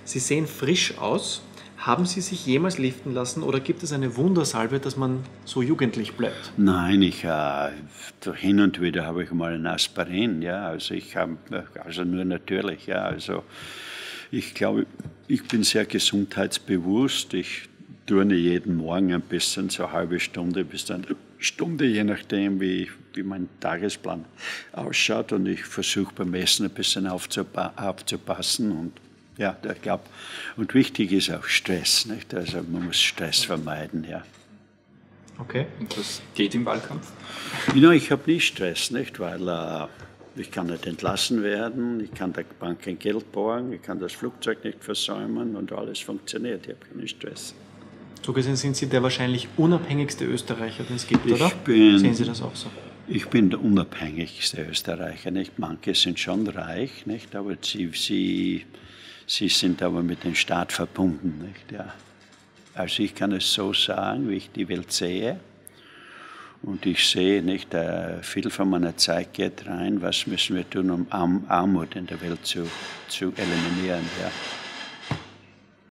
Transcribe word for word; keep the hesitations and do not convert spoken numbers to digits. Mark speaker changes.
Speaker 1: Sie sehen frisch aus. Haben Sie sich jemals liften lassen oder gibt es eine Wundersalbe, dass man so jugendlich bleibt?
Speaker 2: Nein, ich äh, hin und wieder habe ich mal ein Aspirin, ja, also ich habe, also nur natürlich, ja, also ich glaube, ich bin sehr gesundheitsbewusst, ich turne jeden Morgen ein bisschen, so eine halbe Stunde bis eine Stunde, je nachdem, wie, wie mein Tagesplan ausschaut und ich versuche beim Essen ein bisschen aufzupa aufzupassen und ja, ich glaube, und wichtig ist auch Stress, nicht? Also man muss Stress vermeiden, ja.
Speaker 1: Okay.
Speaker 3: Und das geht im Wahlkampf?
Speaker 2: Ja, ich habe nie Stress, nicht? Weil äh, ich kann nicht entlassen werden, ich kann der Bank kein Geld borgen, ich kann das Flugzeug nicht versäumen und alles funktioniert, ich habe keinen Stress.
Speaker 1: So gesehen sind Sie der wahrscheinlich unabhängigste Österreicher, den es gibt,
Speaker 2: Ich
Speaker 1: oder?
Speaker 2: bin,
Speaker 1: Sehen Sie das auch so?
Speaker 2: Ich bin der unabhängigste Österreicher, nicht? Manche sind schon reich, nicht? Aber sie, sie, sie sind aber mit dem Staat verbunden, nicht? Ja. Also ich kann es so sagen, wie ich die Welt sehe. Und ich sehe, nicht, äh, viel von meiner Zeit geht rein, was müssen wir tun, um Arm, Armut in der Welt zu, zu eliminieren. Ja.